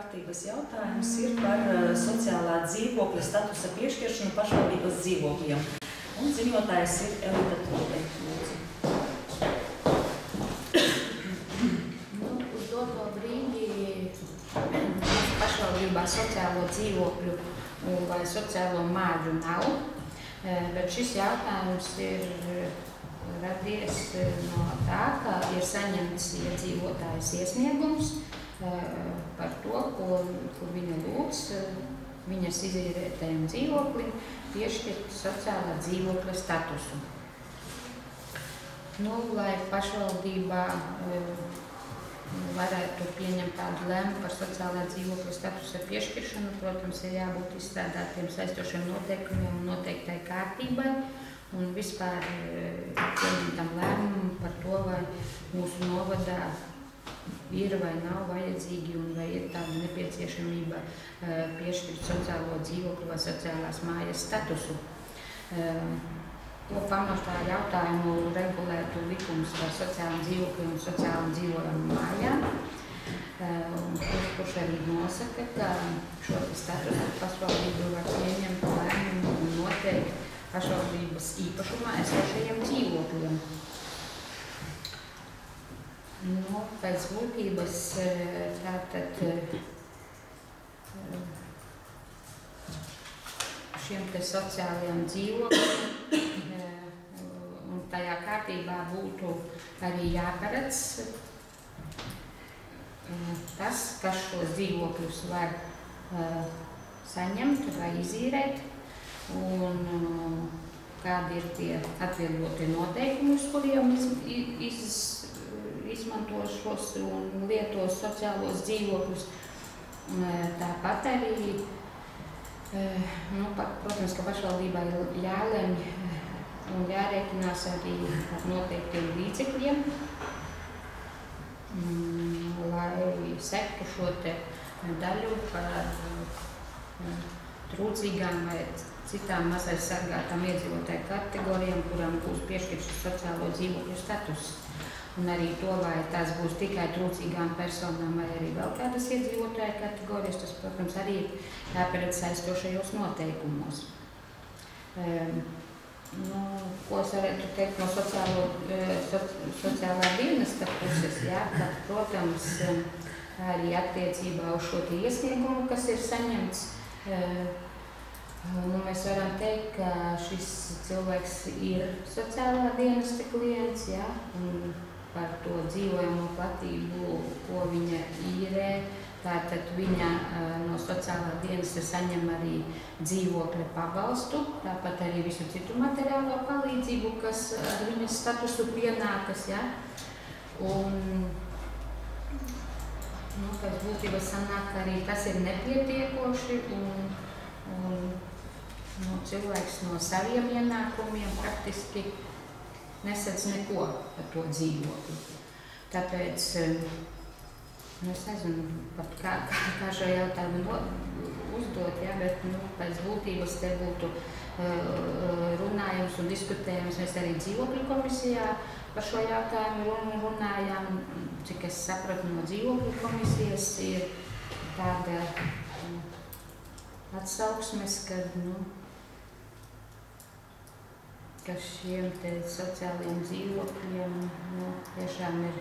kārtības jautājums ir par sociālā dzīvokļa statusa piešķiršanu pašvaldības dzīvokļiem. Un ziņotājs ir Elita Tūde. Uz doto brīdi pašvaldībā sociālo dzīvokļu vai sociālo māju nav, bet šis jautājums ir radies no tā, ka ir saņemts iedzīvotājs iesniegums par to, kur viņa lūdz viņas izīrētajam dzīvoklim piešķirt sociālā dzīvokļa statusu. Lai pašvaldībā varētu pieņemt tādu lēmumu par sociālā dzīvokļa statusa piešķiršanu, protams, ir jābūt izstrādātiem saistošiem noteikumiem un noteiktai kārtībai. Un vispār pieņemtam lēmumu par to, vai mūsu novadā ir vai nav vajadzīgi un vai ir tāda nepieciešamība piešķirt sociālo dzīvokli vai sociālās mājas statusu. To pamatā jautājumu regulētu likums par sociālām dzīvokļiem un sociālām dzīvojamām mājām, kurš arī nosaka, ka šo statusu pašvaldība var pieņemt lēmumu un noteikt pašvaldības īpašumā esošajiem dzīvokļiem. Pēc būtības tātad šiem te sociālajiem dzīvokļiem un tajā kārtībā būtu arī jāparedz tas, kas šos dzīvokļus var saņemt vai izīrēt, un kādi ir tie atvieglotie noteikumi, uz kuriem izmanto šos un lietos sociālos dzīvokļus. Tāpat arī, protams, ka pašvaldībā ir jālemj un jārēķinās arī ar noteiktiem līdzekļiem, lai sektu šo te daļu par trūcīgām vai citām mazai sargātām iedzīvotāju kategorijām, kurām būs piešķirts sociālo dzīvokļu status. Un arī to, vai tās būs tikai trūcīgām personām vai arī vēl kādas iedzīvotāju kategorijas, tas, protams, arī jāparedz saistošajos noteikumos. Ko es varētu teikt no sociālā dienesta puses, ka, protams, arī attiecībā uz šo iesniegumu, kas ir saņemts, mēs varam teikt, ka šis cilvēks ir sociālā dienesta klients, un par to dzīvojamo platību, ko viņa īrē, tātad viņa no sociālā dienesta saņem arī dzīvokļa pabalstu, tāpat arī visu citu materiālo palīdzību, kas ar viņas statusu pienākas, un pēc būtības sanāk, ka arī tas ir nepietiekoši, un cilvēks no saviem ienākumiem praktiski nesadz neko par to dzīvokli. Tāpēc es nezinu, pat kā šo jautājumu uzdot, bet pēc būtības te būtu runājums un diskutējums. Mēs arī dzīvokļu komisijā par šo jautājumu runājām. Cik es sapratu no dzīvokļu komisijas, ir tāda atsauksmes, ka šiem te sociālajiem dzīvokļiem tiešām ir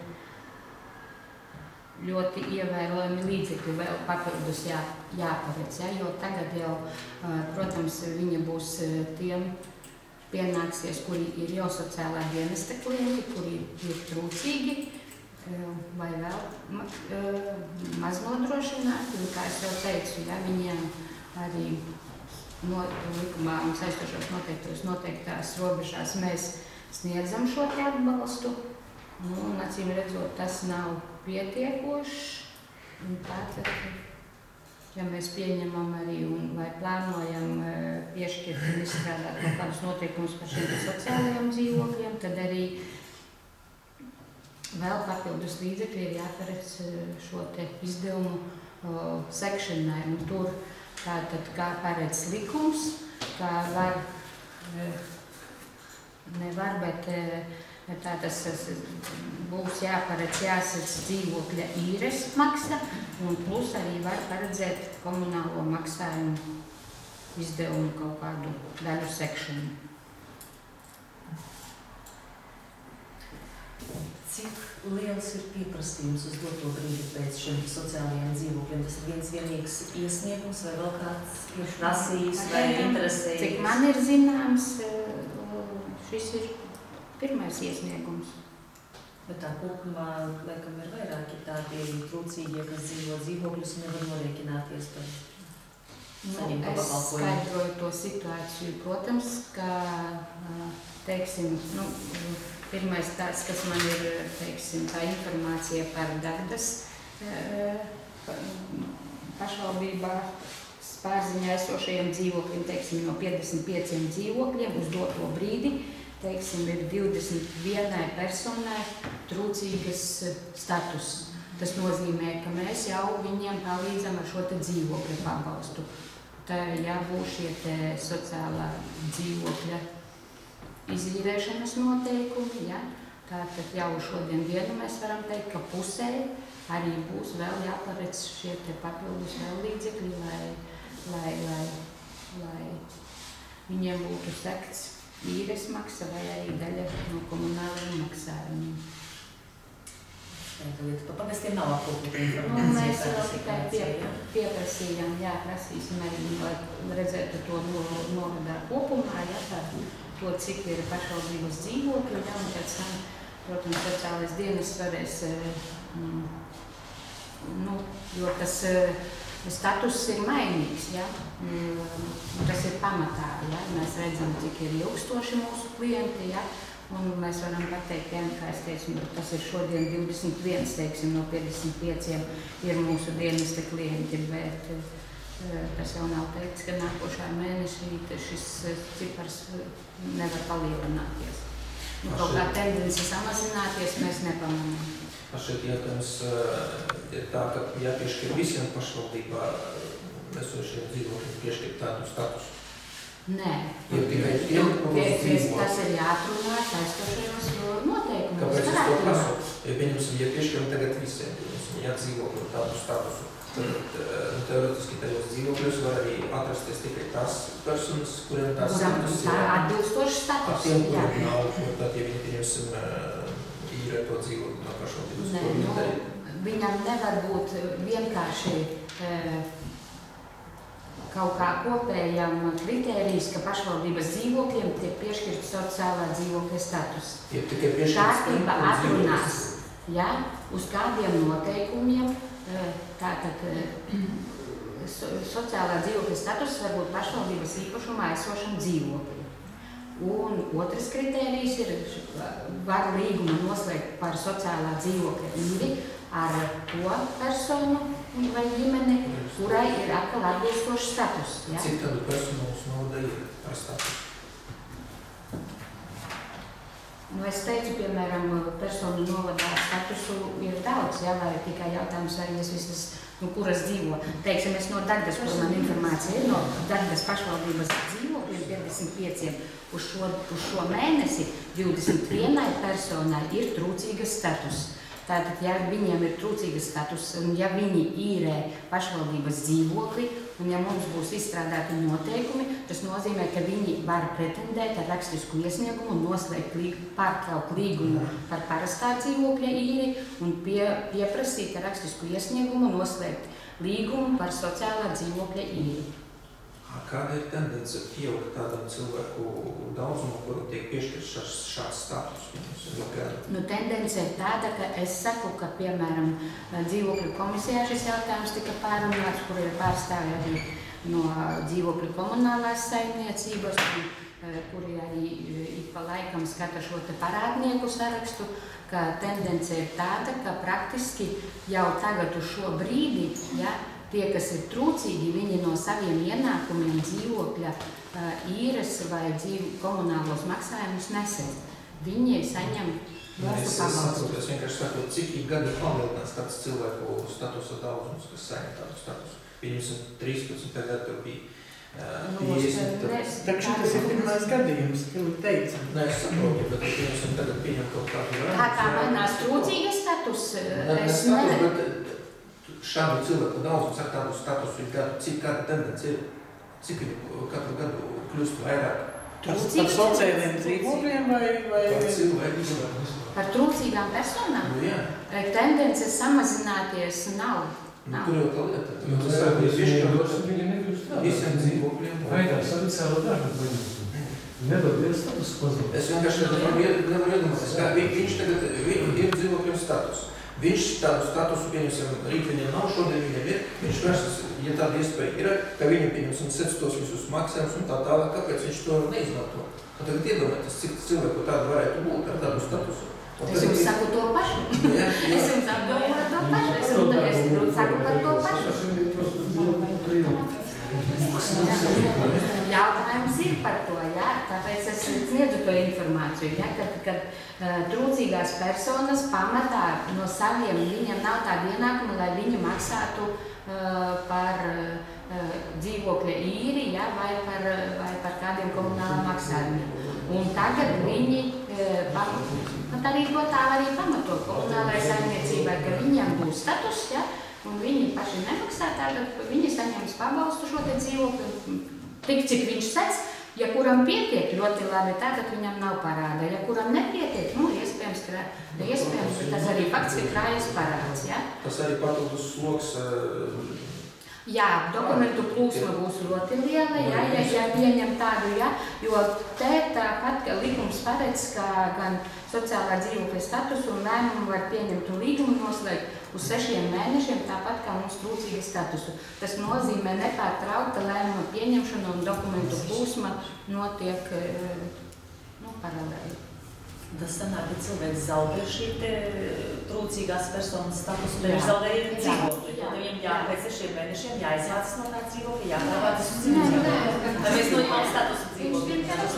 ļoti ievērojami līdzekļi vēl papildus jāparedz, jo tagad jau, protams, viņa būs tiem pienāksies, kuri ir jau sociālā dienesta klienti, kuri ir trūcīgi vai vēl maznodrošināti, un kā es jau teicu, viņiem arī likumā un saistošos noteiktās robežās mēs sniedzam šo atbalstu, un acīm redzot, tas nav pietiekošs. Tātad, ja mēs pieņemam arī vai plānojam piešķirt un izstrādāt kaut kādus noteikumus par šiem sociālajiem dzīvokļiem, tad arī vēl papildus līdzekļi ir jāparedz šo te izdevumu sekšanai, un tur tātad, kā paredz likums, kā var, nevar, bet Tā tas būs jāparedz, jāsadz dzīvokļa īres maksa, un plus arī var paredzēt komunālo maksājumu izdevumu kaut kādu daļu sekšanu. Cik liels ir pieprasījums uz doto brīdi pēc šiem sociālajiem dzīvokļiem? Tas ir viens vienīgs iesniegums vai vēl kāds ir prasījis vai interesējis? Cik man ir zināms, šis ir pirmais iesniegums. Bet tā kopumā, laikam, ir vairāki tādi trūcīgie, kas dzīvo dzīvokļus un nevar norēķināties par saņemt pakalpojumu. Es skaidroju to situāciju, protams, ka, teiksim, pirmais tāds, kas man ir, teiksim, tā informācija par Dagdas pašvaldībā pārziņā esošajiem dzīvokļiem, teiksim, no 55 dzīvokļiem uz doto brīdi, teiksim, ir 21 personai trūcīgas status. Tas nozīmē, ka mēs jau viņiem palīdzam ar šo te dzīvokļu pabalstu. Tā jābūt šie te sociālā dzīvokļa izīrēšanas noteikumi, ja? Tātad jau šodien dienu mēs varam teikt, ka pusē arī būs vēl jāparedz šie te papildus vēl līdzekļi, lai viņiem būtu sekts īres maksa vai arī daļa no komunālajiem maksājumiem. Pa pagastiem nav apkopota informācija. Mēs vēl tikai pieprasījām, prasīsim arī, lai redzētu to novadā kopumā, to, cik ir pašvaldības dzīvokļi, un pēc tam, protams, sociālais dienas varēs, jo tas status ir mainīgs, tas ir pamatā, mēs redzam, cik ir ilgstoši mūsu klienti, un mēs varam pateikt, kā es teicu, tas ir šodien 21, teiksim, no 55 ir mūsu dienesta klienti, bet tas jau nav teikts, ka nākošā mēnesī šis cipars nevar palielināties. Kaut kā tendence samazināties mēs nepamanām. Šeit jautājums ir tā, ka jāpiešķir visiem pašvaldībā esošiem dzīvokļiem piešķirt tādu statusu. Nē, tas ir jāatrunā saistošajos noteikumos. Kāpēc es to prasu? Ja pieņemsim, ja piešķiram tagad visiem, ja dzīvokļu tādu statusu, tad teoretiski tajos dzīvokļos var arī atrasties tikai tās personas, kuriem tās status ir. Atbilstošs status. Tiem, kuriem nav, tad, ja viņi pieņemsim īrē to dzīvokļu no pašvaldības. Viņam nevar būt vienkārši kaut kā kopējam kritērijs, ka pašvaldības dzīvokļiem tiek piešķirts sociālā dzīvokļa status. Kārtība atrunās, uz kādiem noteikumiem, tātad sociālā dzīvokļa status var būt pašvaldības īpašumā esošam dzīvokļi. Un otrs kritērijs ir, var līgumu noslēgt par sociālā dzīvokļa īri ar to personu vai ģimeni, kurai ir atkal atbilstošs status. Cik tādu personu mums novada ir par statusu? Es teicu, piemēram, personu novadā statusu ir daudz, vai tikai jautājums, vai es visas, kuras dzīvo. Teiksim, es no Dagdas, kur man informācija ir, no Dagdas pašvaldības dzīvokļiem 55 uz šo mēnesi 21 personai ir trūcīgas status. Tātad, ja viņiem ir trūcīgas status, un ja viņi īrē pašvaldības dzīvokli, un ja mums būs izstrādāti noteikumi, tas nozīmē, ka viņi var pretendēt ar rakstisku iesniegumu un noslēgt pārtraukt līgumu par parastā dzīvokļa īri un pieprasīt ar rakstisku iesniegumu noslēgt līgumu par sociālā dzīvokļa īri. Kāda ir tendence pieaugt tādam cilvēku daudzumu, kuram tiek piešķirts šāds status? Tendence ir tāda, ka es saku, ka, piemēram, dzīvokļu komisijā šis jautājums tika pārunāts, kur ir pārstāvji arī no dzīvokļu komunālās saimniecības, kuri arī ik pa laikam skata šo te parādnieku sarakstu, ka tendence ir tāda, ka praktiski jau tagad uz šo brīdi, tie, kas ir trūcīgi, viņi no saviem ienākumiem dzīvokļa īres vai komunālos maksājumus nesēs. Viņi saņem mūsu pabalstu. Es vienkārši saku, cik gadi palielinās tāds cilvēku statusa daudzums, kas saņem tādu statusu. Pieņemsim 13. gadu tur bija Tak šitas ir pirmais gadījums, Filipa teica. Nē, es saprotu, bet pieņemsim tagad pieņem kaut kādu Tā kā mainās trūcīga status, es bet šādu cilvēku daudzums ar tādu statusu ir cik kāda tendence ir, cik viņi katru gadu kļūst vairāk. Par sociāliem dzīvokļiem vai? Par cilvēku. Par trūcīgām personām? Nu, jā. Tendence samazināties nav. Tur jau tā lieta. Tas viņi nekļūst strādāt. Visiem dzīvokļiem. Veidā sociālo darbu paņemsim. Nedodies status pazūd. Es vienkārši nevaru iedomāties, kā viņš tagad ir dzīvokļiem status. Viņš tādu statusu, pieņemsim, rīt viņam nav, šodien viņam ir. Viņš vairs, ja tāda iespēja ir, ka viņam, pieņemsim, sec tos visus maksājumus un tā tālāk, kāpēc viņš to neizmanto. Un tagad iedomāties, cik cilvēku tādu varētu būt ar tādu statusu. Es jums saku to pašu. Es jums atdomāju to pašu. Es saku par to pašu. Jautājums ir par to, jā, tāpēc es sniedzu to informāciju, jā, kad trūcīgās personas pamatā no saviem, viņiem nav tāda ienākuma, lai viņi maksātu par dzīvokļa īri, jā, vai par kādiem komunāliem maksājumiem. Un tagad viņi arī to tā arī pamato komunālai saimniecībai, ka viņiem būs status, jā, un viņi paši nemaksā, tātad viņi saņems pabalstu šo te dzīvokli, tik cik viņš sec, ja kuram pietiek ļoti labi, tātad viņam nav parāda, ja kuram nepietiek, nu, iespējams, tas arī fakts, ka krājas parāds, jā. Tas arī papildus sloks. Jā, dokumentu plūsma būs ļoti liela, ja pieņem tādu, ja, jo te tāpat, ka likums paredz, ka gan sociālā dzīvokļa statusu un lēmumu var pieņemt un līgumu noslēgt uz 6 mēnešiem, tāpat kā mums trūcīga statusu. Tas nozīmē nepārtraukta lēmuma pieņemšana un dokumentu plūsma notiek paralēli. Tas sanāk, ka cilvēks zaudē šī te trūcīgās personas statusu, tad viņš zaudē arī dzīvokļi. Tad viņam pēc 6 mēnešiem jāizvācas no tā dzīvokļa, jāpārvātas uz dzīvokļi. Tad mēs noņemam statusu dzīvokļi.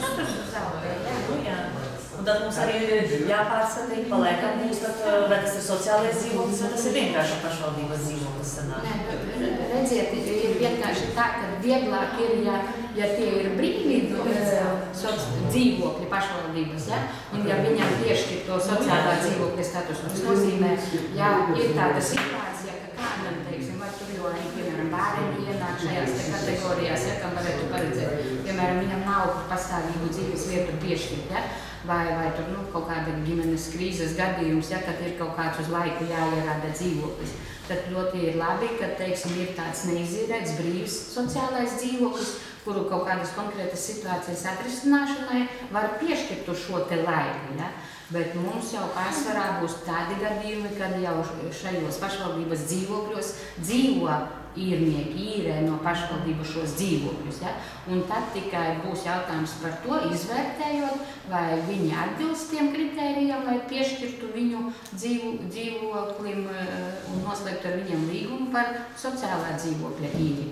Un tad mums arī jāpārskata, paliekam mums, vai tas ir sociālais dzīvoklis, vai tas ir vienkārši pašvaldības dzīvoklis sanāk. Redziet, ir vienkārši tā, ka vieglāk ir, ja tie ir brīvi dzīvokļi pašvaldības, ja? Un ja viņam piešķir to sociālā dzīvokļa statusu, tas nozīmē, ja ir tāda situācija, ka kādam, teiksim, vai tur jau arī, piemēram, bērni ienāk šajās te kategorijās, ja, kam varētu paredzēt, piemēram, viņam nav pastāvīgu dzīves vietu piešķirt, ja? Vai tur kaut kāda ģimenes krīzes gadījums, ja, kad ir kaut kāds uz laiku jāierāda dzīvoklis. Tad ļoti ir labi, ka, teiksim, ir tāds neizīrēts brīvs sociālais dzīvoklis, kuru kaut kādas konkrētas situācijas atrisināšanai var piešķirt uz šo te laiku. Ja? Bet mums jau pārsvarā būs tādi gadījumi, kad jau šajos pašvaldības dzīvokļos dzīvo īrnieki, īrē no pašvaldības šos dzīvokļus. Ja? Un tad tikai būs jautājums par to, izvērtējot, vai viņi atbilst tiem kritērijiem, lai piešķirtu viņu dzīvoklim un noslēgtu ar viņiem līgumu par sociālā dzīvokļa īri.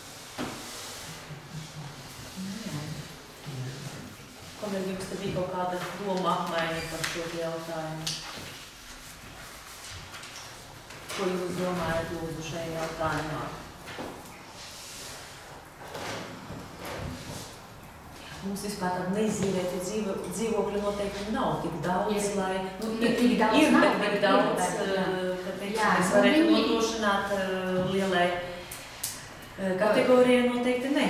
Kolēģi, jums te bija kaut kāda doma apmaiņa par šo jautājumu? Ko jūs domājat, lūdzu, šajā jautājumā? Mums vispār tāda neizīrēti dzīvokļi noteikti nav tik daudz, lai... Tik daudz nav, bet daudz, ka mēs varētu nodrošināt lielai kategorijai noteikti ne.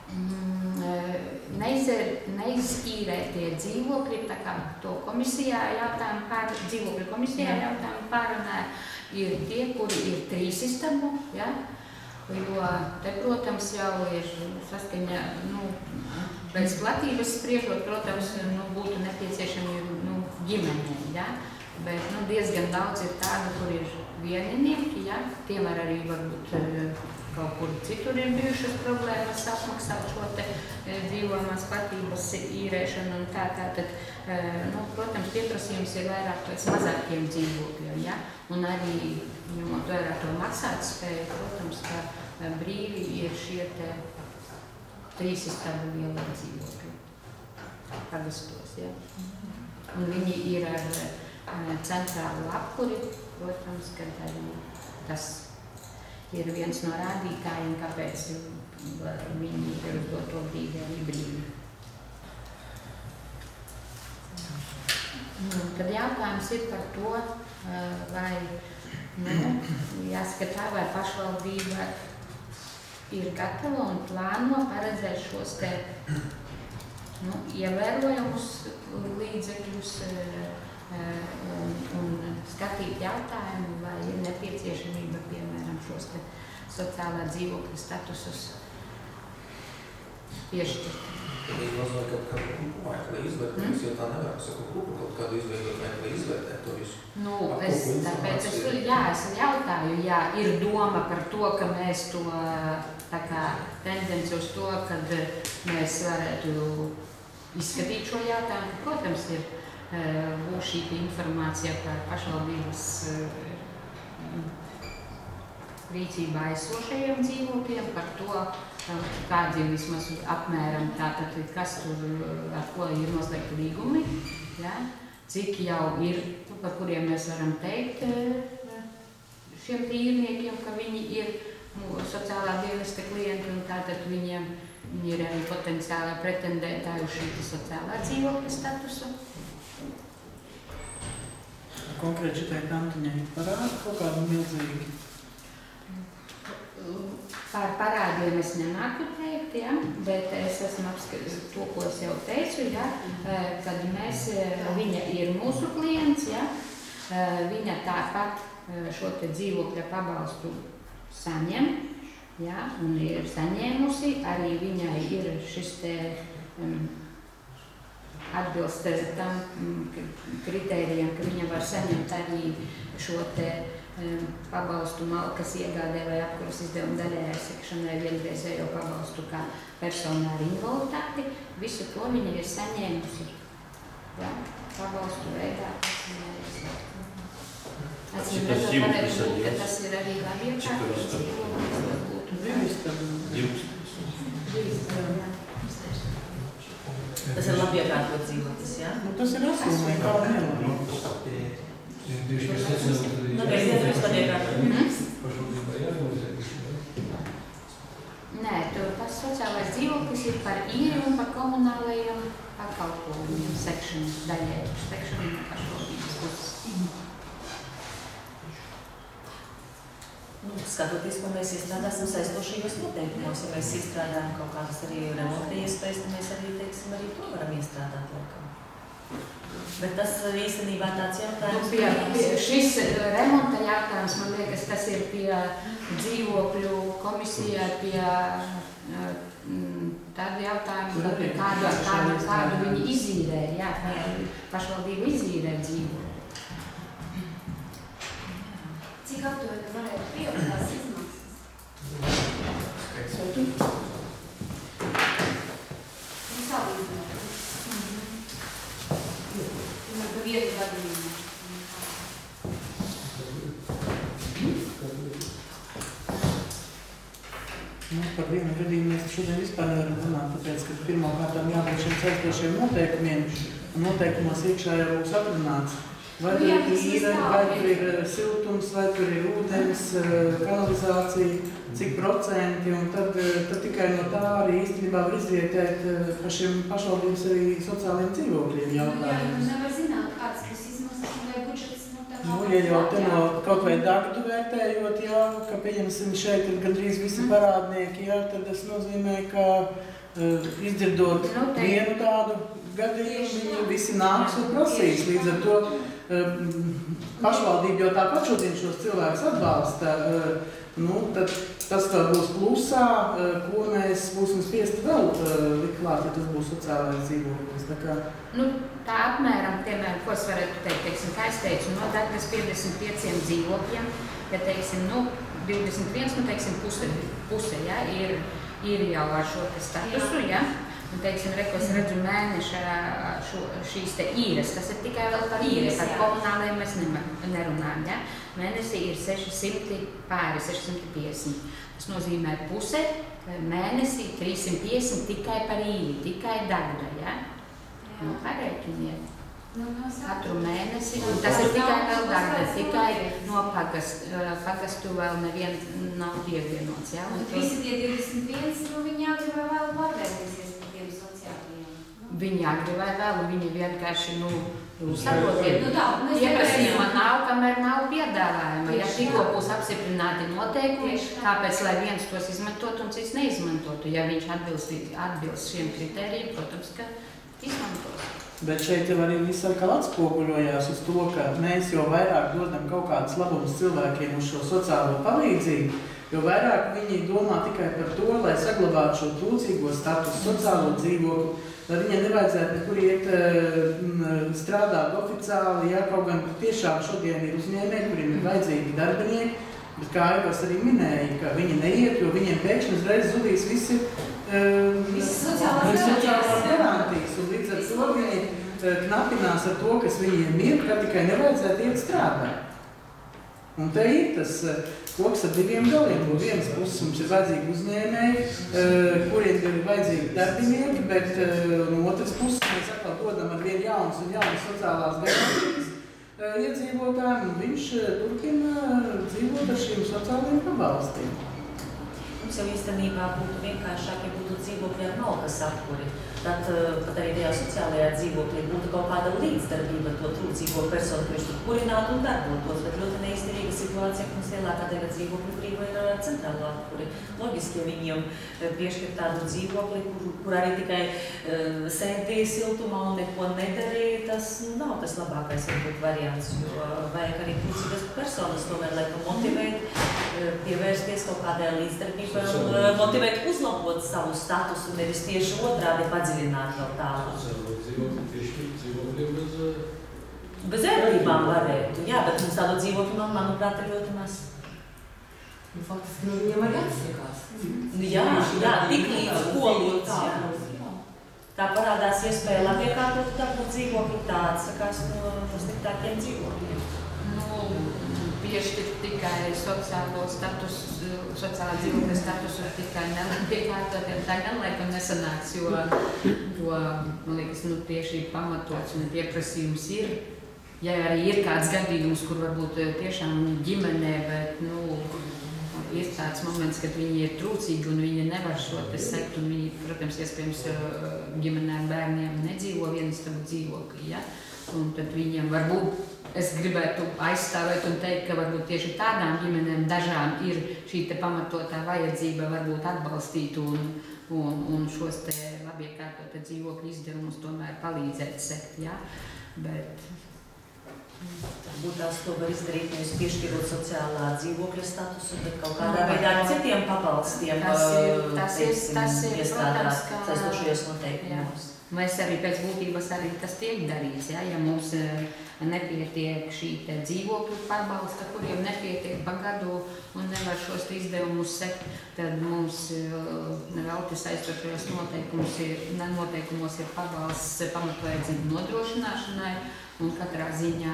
Neizīrētie dzīvokļi, tā kā to komisijā jautājumu dzīvokļu komisijā jautājumu pārunāja, ir tie, kuri ir 3 istabu, ja? Jo te, protams, jau ir saskaņā, pēc platības spriežot, protams, būtu nepieciešami ģimenei, ja? Bet diezgan daudz ir tādu, kur ir vieninieki, ja? Tiem arī varbūt kaut kur citur ir bijušas problēmas apmaksāt šo te dzīvojamās platības īrēšanu un tā. Tad, protams, pieprasījums ir vairāk pēc mazākiem dzīvokļiem, ja? Un arī, ņemot vērā to maksātspēju, protams, ka brīvi ir šie te 3 istabu lielie dzīvokļi pagastos, ja? Un viņi ir ar centrālu apkuri, protams, kad arī tas ir viens no rādītājiem, kāpēc viņi ir uz doto brīdi arī brīvi. Tad jautājums ir par to, vai, jāsaka tā, vai pašvaldība ir gatava un plāno paredzēt šos te ievērojumus līdzekļus un skatīt jautājumu, vai ir nepieciešamība, piemēram, šos te sociālā dzīvokļa statusus piešķirt. Tad nozīmē kaut kādu grupu vai izvērtēt, jo tā nevar saku grupu kaut kādu izveidot vai izvērtēt to visu. Tāpēc es jautāju, jā, ir doma par to, ka mēs to tā kā tendenci uz to, kad mēs varētu izskatīt šo jautājumu. Protams, ir būs šī informācija par pašvaldības rīcībā esošajiem dzīvokļiem, par to, kādi vismaz apmēram tātad, kas tur, ar ko ir noslēgti līgumi, ja? Cik jau ir, par kuriem mēs varam teikt šiem īrniekiem, ka viņi ir sociālā dienesta klienti un tātad viņi ir arī potenciāli pretendētāji uz šī sociālā dzīvokļa statusu. Konkrēti šitai kantiņai parāda kaut kādu milzīgi? Par parādiem es nemāku teikt, ja, bet es esmu apskatījis to, ko es jau teicu, ja, kad viņa ir mūsu klients, ja, viņa tāpat šo te dzīvokļa pabalstu saņem, ja, un ir saņēmusi, arī viņai ir šis te atbilst tam kritērijam, ka viņa var saņemt arī šo te pabalstu malkas iegādē vai apkuras izdevumu daļējai sekšanai vienreizējo pabalstu kā personā ar invaliditāti. Visu to viņa ir saņēmusi. Ja? Pabalstu veidā. Acīm redzot, varētu būt, ka tas ir arī labiekārt. Tas ir labiekārtot dzīvoklis, jā? Tas ir asumē, kā nelabāk. Nē, tas sociālais dzīvoklis ir par īri un par komunālajiem pakalpojumiem sekšanu daļai, sekšanu no pašvaldības puses. Skatoties, ko mēs iestrādāsim saistošajos noteikumos, ja mēs iestrādājam kaut kādas arī remonta iespējas, tad mēs arī, teiksim, arī to varam iestrādāt laikam. Bet tas īstenībā tāds jautājums. Šis remonta jautājums, man liekas, tas ir pie dzīvokļu komisijā, pie tādu jautājumu, kādu viņi izīrē, jā, kādu pašvaldību izīrē dzīvokļu. Cik aptuveni varētu pieaugt tās izmaksas? Salīdzināt. Par vietu gadījumu. Par vienu gadījumu mēs šodien vispār nevaram runāt, tāpēc, ka pirmkārt jābūt šiem saistošiem noteikumiem, un noteikumos iekšā jau būs atrunāts. Vai tur ir īre, vai tur ir siltums, vai tur ir ūdens, kanalizācija, cik procenti, un tad tikai no tā arī īstenībā var izvietēt par šiem pašvaldības arī sociālajiem dzīvokļiem jautājumus. Jā, nevar zināt, kāds tas izmaksas, vai budžets tā kā... Ja jau te no kaut vai dagdu vērtējot, jā, ka pieņemsim šeit ir gandrīz visi parādnieki, jā, tad tas nozīmē, ka izdzirdot vienu tādu gadījumu, viņi visi nāks un prasīs. Līdz ar to pašvaldība jau tāpat šodien šos cilvēkus atbalsta. Tad tas tā būs plusā, ko mēs būsim spiesti vēl likt klāt, ja tas būs sociālais dzīvoklis. Tā apmēram, piemēram, ko es varētu teikt, teiksim, kā es teicu, no Dagdas 55 dzīvokļiem, ja teiksim, 21, teiksim, puse, ja, ir jau ar šo te statusu, ja. Un, teiksim, ko es redzu mēneša šīs te īres, tas ir tikai vēl par īre, par komunālajiem mēs nerunājam, ja? Mēnesī ir 600 pāri, 650. Tas nozīmē puse, mēnesī 350 tikai par īri, tikai Dagda, ja? Parēķiniet. katru mēnesi. Un tas ir tikai vēl darbs, tikai no pagastu vēl neviens nav pievienots. Ja? Visi tie 21, viņi agri vai vēl pārvērtīsies par tiem sociālajiem? Viņi agri vai vēl, viņi vienkārši, saprotiet, mēs pieprasījuma nav, kamēr nav piedāvājuma. Ja tikko būs apstiprināti noteikumi, kāpēc, lai viens tos izmantotu un cits neizmantotu. Ja viņš atbilst šiem kritērijiem, protams, ka izmantos. Bet šeit jau arī viss atkal atspoguļojās uz to, ka mēs jau vairāk dodam kaut kādas labumus cilvēkiem uz šo sociālo palīdzību, jo vairāk viņi domā tikai par to, lai saglabātu šo trūcīgo statusu, sociālo dzīvokli, lai viņai nevajadzētu nekur iet strādāt oficiāli, ja kaut gan tiešām šodien ir uzņēmēji, kuriem ir vajadzīgi darbinieki, bet kā Aivars arī minēja, ka viņi neiet, jo viņiem pēkšņi uzreiz zudīs visi sociālās garantijas, un līdz ar to viņi knapinās ar to, kas viņiem ir, ka tikai nevajadzētu iet strādāt. Un te ir tas koks ar diviem galiem. No vienas puses mums ir vajadzīgi uzņēmēji, kuriem ir vajadzīgi darbinieki, bet no otras puses mēs atkal dodam ar vien jaunas un jaunas sociālās garantijas iedzīvotājiem, un viņš turpina dzīvot ar šiem sociālajiem pabalstiem. Mums jau īstenībā būtu vienkāršāk, ja būtu dzīvokļi ar malkas apkuri. Tad pat arī tajā sociālajā dzīvoklī būtu kaut kāda līdzdarbība to trūcīgo personu, kurš tur kurinātu un darbotos, bet ļoti neizdevīga situācija, ka mums lielākā daļa dzīvokļu brīvo ir centrālā apkuri. Loģiski, ja viņiem piešķir tādu dzīvokli, kur arī tikai sēdīja siltumā un neko nedarīja, tas nav tas labākais varbūt variants, jo vajag arī trūcīgas personas tomēr, lai motivēt, pievērsties kaut kādai līdzdarbībai un motivēt uzlabot savu statusu, nevis tieši otrādi padziļināt vēl tālāk. Bez ērtībām varētu, jā, bet mums tādu dzīvokļu, manuprāt, ir ļoti maz. Faktiski viņiem arī atsakās. Jā, tik līdz kolīdz, jā. Tā parādās iespēja labi iekārtot dabūt dzīvokļu, tā atsakās no sliktākiem dzīvokļiem. Piešķirt tikai sociālo statusu, sociālā dzīvokļa statusu tikai neliekārtotiem, tā gan laikam nesanāks, jo, man liekas, tieši pamatots un pieprasījums ir. Ja arī ir kāds gadījums, kur varbūt tiešām ģimenē, bet, ir tāds moments, kad viņi ir trūcīgi un viņi nevar šo te sekt, un viņi, protams, iespējams, ģimenē bērniem nedzīvo vienistabu dzīvokļi, ja? Un tad viņiem varbūt, es gribētu aizstāvēt un teikt, ka varbūt tieši tādām ģimenēm dažām ir šī te pamatotā vajadzība varbūt atbalstīt un šos te labiekārtotie dzīvokļu izdevumus tomēr palīdzēt sekt, ja? Bet varbūt tās to var izdarīt, nevis piešķirot sociālā dzīvokļa statusu, bet kaut kādā veidā ar citiem pabalstiem, iestrādāt saistošajos noteikumos. Mēs arī pēc būtības arī tas tiek darīts, ja mums nepietiek šī te dzīvokļu pabalsta, kuriem nepietiek pa gadu un nevar šos izdevumus sekt, tad mums nevelti saistošajos noteikumos ir pabalsts pamatvajadzību nodrošināšanai, un katrā ziņā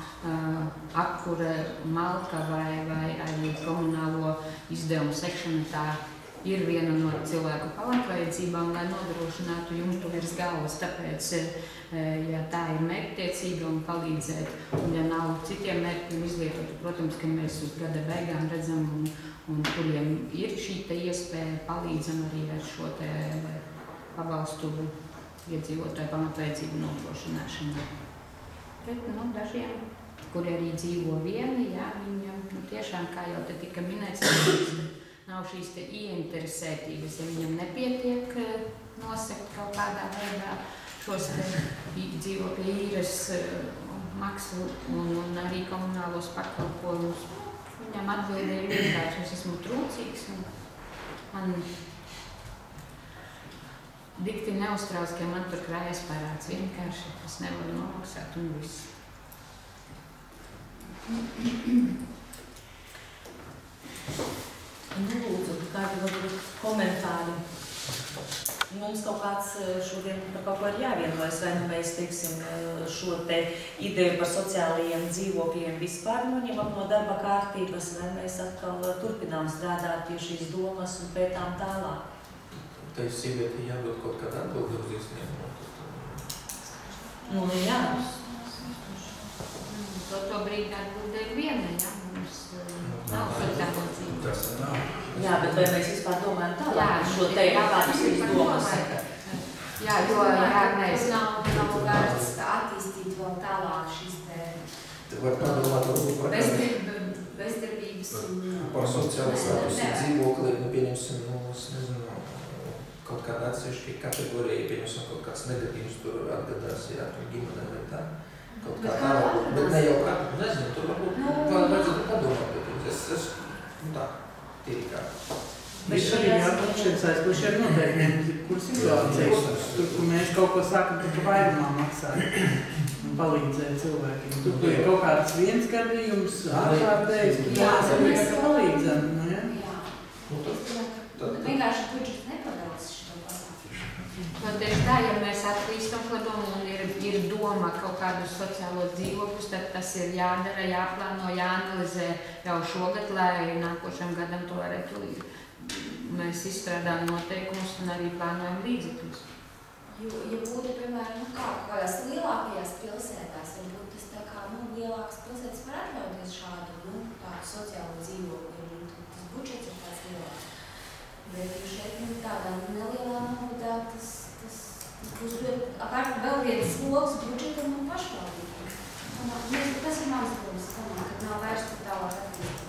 apkure, malka vai arī komunālo izdevumu sekšana tā ir viena no cilvēku pamatvajadzībām, lai nodrošinātu jumtu virs galvas. Tāpēc, ja tā ir mērķtiecīga un palīdzēt, un ja nav citiem mērķiem izlietotu, protams, ka mēs uz gada beigām redzam, un kuriem ir šī te iespēja, palīdzam arī ar šo te pabalstu iedzīvotāju pamatvajadzību nodrošināšanai. Bet, dažiem, kuri arī dzīvo vieni, jā, viņam tiešām, kā jau te tika minēts, nav šīs te ieinteresētības, ja viņam nepietiek nosekt kaut kādā veidā šos te dzīvokļu īres maksu un arī komunālos pakalpojumus. Viņam atbilde ir vienkārši, es esmu trūcīgs un man dikti neuztrauc, ka man tur krājas parāds vienkārši, es nevaru nomaksāt un viss. Lūdzu, kādi varbūt komentāri. Mums kaut kāds šodien par kaut ko ir jāvienojas, vai mēs, teiksim, šo te ideju par sociālajiem dzīvokļiem vispār noņemam no darba kārtības, vai mēs atkal turpinām strādāt pie šīs domas un pētām tālāk. Tai sievieti jādod kaut kādā atbildi uz izsniegumu. Nu, jā. To brīdi atbilde ir viena, ja? Mums nav sociālo dzīvi. Tas nav. Jā, bet vai mēs vispār domājam tālāk šo teikt, kādas ir domas? Jā, jo mēs nav vērts attīstīt vēl tālāk šīs te Var padomāt par bezdarbības un... Par sociālo statusu dzīvokli, pieņemsim, es nezinu, kaut kāda atsevišķa kategorija, pieņemsim, kaut kāds negatīvs tur atgadās, jā, tur ģimenē vai tā. Kaut kā tā varbūt, bet ne jau kā, nezinu, tur varbūt vajadzētu padomāt, bet es tā, tīri kā. Mēs arī jāatšķiet aizkošiem noteikumiem, kur situācijas, tur, kur mēs kaut ko sākam, ka vairumā maksājam un palīdzēt cilvēkiem. Tur, kur ir kaut kāds viens gadījums, ārkārtējs, mēs arī palīdzam, nu, ja? Jā. Vienkārši budžets nepadalās šo pasākumu. Tieši tā, ja mēs attīstam šo domu un ir doma kaut kādus sociālos dzīvokļus, tad tas ir jādara, jāplāno, jāanalizē jau šogad, lai nākošajam gadam to varētu līdzi. Mēs izstrādājam noteikumus un arī plānojam līdzekļus. Ja būtu, piemēram, kādās lielākajās pilsētās, varbūt tas tā kā, lielākas pilsētas var atļauties šādu, tādu sociālo dzīvokli, un tas budžets ir tāds lielāks. Bet šeit, tādā nelielā naudā, tas būs ļoti, apkārt vēl viens sloks budžetam un pašvaldībām. Tas ir mans domas, kad nav vairs tur tālāk attīstīt.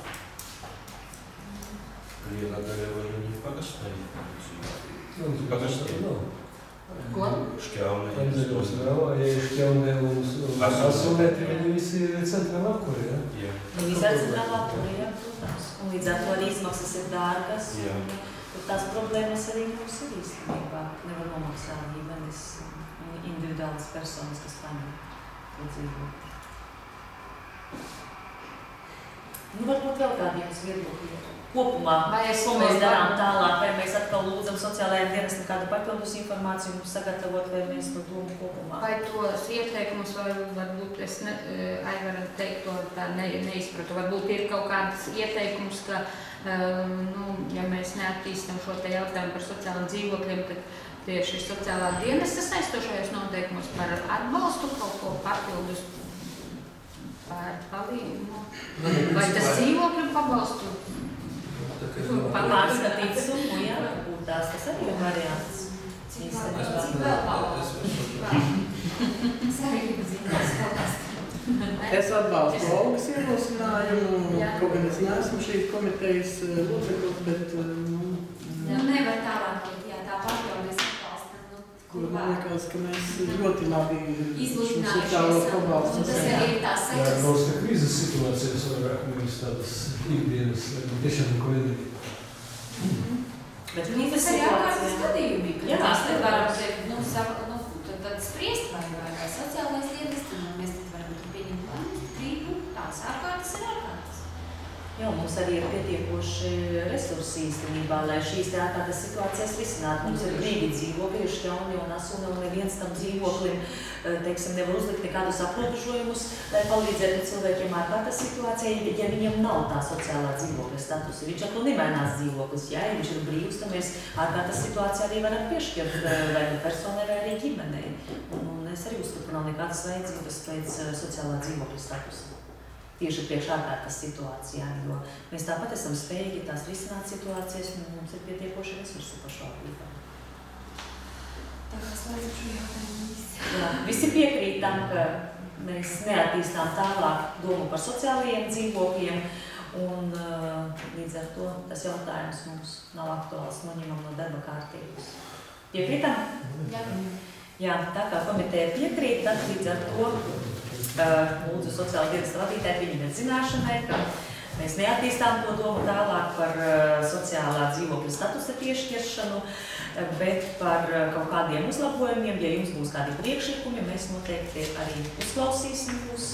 Lielā daļa var viņi pagaštāji. Nu, Pagaštāji nav. Ko? Šķelnē. Pamdēļos nav, ja ir šķelnē un asolēti, viņi visi ir centrālā apkuri, ja? Jā. Viņi centrālā apkuri, jā, protams. Un līdz ar to arī izmaksas ir dārgas. Jā. Tās problēmas arī mums ir īstenībā. Nevar nomaksāt ģimenes individuālas personas, kas paņem to dzīvokli. Varbūt vēl kādiem viedokļiem. Kopumā, ko mēs darām tālāk, vai mēs atkal lūdzam sociālajiem dienestam kādu papildus informāciju sagatavot, vai mēs to domu kopumā? Vai tos ieteikumus, vai varbūt es varu teikt to tā neizpratu, varbūt ir kaut kāds ieteikums, ka, ja mēs neattīstam šo te jautājumu par sociālajiem dzīvokļiem, tad tieši sociālā dienesta saistošajos noteikumos par atbalstu kaut ko papildus par palīdzību. Vai tas dzīvokļu pabalstu? Pārskatīt summu, jā, varbūt tas arī ir variants. Cik vēl pabalstu? Es atbalstu Olgas ierosinājumu, kaut gan es neesmu šīs komitejas loceklis, bet, nevar tālāk, jā, tāpat jau mēs atbalstam, kur man liekas, ka mēs ļoti labi izlūdinājušies, sociālos pabalstus. tas arī ir tās Jā, sekas. mums ka krīzes situācijas vairāk nevis tādas ikdienas, tiešām ko vienīgi. Bet Tas krīzes arī ārkārtas situācijā. gadījumi, ka Jā, mēs tas te ir varam varam. tad spriest vai sociālais dienests, un mēs tad varam pieņemt lēmumus, tās ārkārtas ir ārkārtas. Jā, mums arī ir pietiekoši resursi īstenībā, lai šīs ārkārtas situācijas risinātu. Mums ir brīvi dzīvokļi, ir šķelni un asuni, un neviens tam dzīvoklim, teiksim, nevar uzlikt nekādus aprobežojumus, lai palīdzētu cilvēkiem ārkārtas situācijai, ja viņiem nav tā sociālā dzīvokļa statusa. Viņš atkal nemainās dzīvoklis, ja viņš ir brīvs, tad mēs ārkārtas situācijā arī varam piešķirt vai personai vai arī ģimenei. Un es arī uzskatu, ka nav nekādas vajadzības pēc sociālā dzīvokļa statusa. Tieši priekš ārkārtas situācijām, jo mēs tāpat esam spējīgi tās risināt situācijas, un mums ir pietiekoši resursi pašvaldībā. Tā kā slēdzam šo jautājumu visi. Jā, visi piekrīt tam, ka mēs neattīstām tālāk domu par sociālajiem dzīvokļiem, un līdz ar to tas jautājums mums nav aktuāls, noņemam no darba kārtības. Piekrītam? Jā, tā kā komiteja piekrīt, tad līdz ar to lūdzu sociāla dienesta vadītāji pieņemiet zināšanai, ka mēs neattīstām to domu tālāk par sociālā dzīvokļa statusa piešķiršanu, bet par kaut kādiem uzlabojumiem, ja jums būs kādi priekšlikumi, mēs noteikti arī uzklausīsim jūs,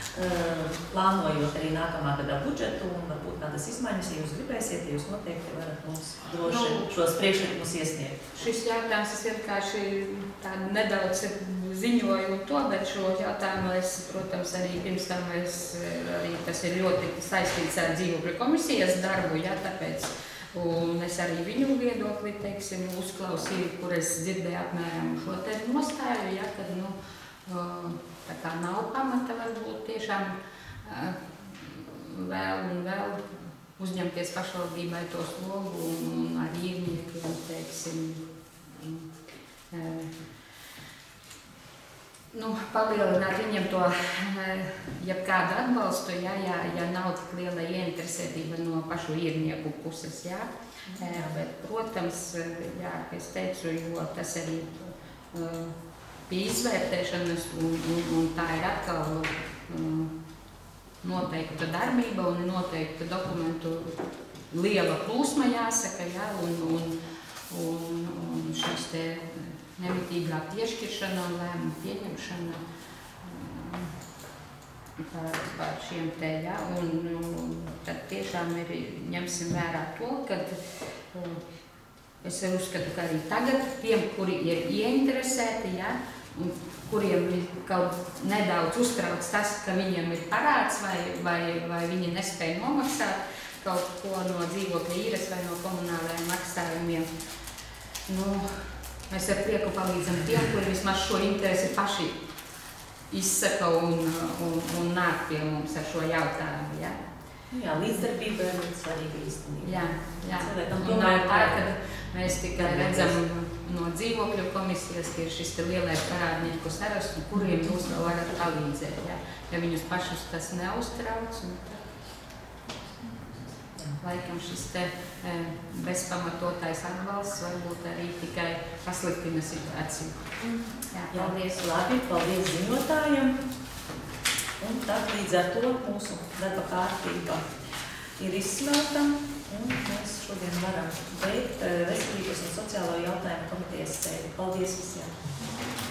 plānojot arī nākamā gada budžetu un varbūt kādas izmaiņas, ja jūs gribēsiet, ja jūs noteikti varat mums droši šos priekšlikumus iesniegt. Šis jautājums es vienkārši nedaudz ziņoju to, bet šo jautājumu es, protams, arī pirms tam arī tas ir ļoti saistīts ar dzīvokļu komisijas darbu, ja, tāpēc, un es arī viņu viedokli, teiksim, uzklausīju, kur es dzirdēju apmēram šo te nostāju, ja, kad, tā kā nav pamata varbūt tiešām vēl un vēl uzņemties pašvaldībai to slogu un ar īrniekiem, teiksim, palielināt viņiem to jebkādu atbalstu, ja nav tik liela ieinteresētība no pašu īrnieku puses, jā. Bet, protams, jā, es teicu, jo tas arī pie izvērtēšanas un tā ir atkal noteikta darbība un noteikta dokumentu liela plūsma jāsaka, jā, un šis te nemitīgā piešķiršana un lēmumu pieņemšana par šiem te, jā, un tad tiešām ņemsim vērā to, kad es uzskatu, ka arī tagad tiem, kuri ir ieinteresēti, jā, un kuriem kaut nedaudz uztrauc tas, ka viņiem ir parāds vai viņi nespēja nomaksāt kaut ko no dzīvokļa īres vai no komunālajiem maksājumiem. Mēs ar prieku palīdzam tiem, kuri vismaz šo interesi paši izsaka un nāk pie mums ar šo jautājumu. Ja? Jā, līdzdarbība ir ļoti svarīga īstenībā. Jā. Un nav tā, ka mēs tikai redzam no dzīvokļu komisijas, ka ir šis te lielais parādnieku saraksts, kuriem jūs vēl varat palīdzēt. Ja viņus pašus tas neuztrauc, laikam šis te bezpamatotais atbalsts varbūt arī tikai pasliktina situāciju. Jā, paldies. Labi, paldies ziņotājiem. Un tad līdz ar to mūsu darba kārtība ir izsmelta. Un mēs šodien varam beigt Veselības un sociālo jautājumu komitejas sēdi. Paldies visiem!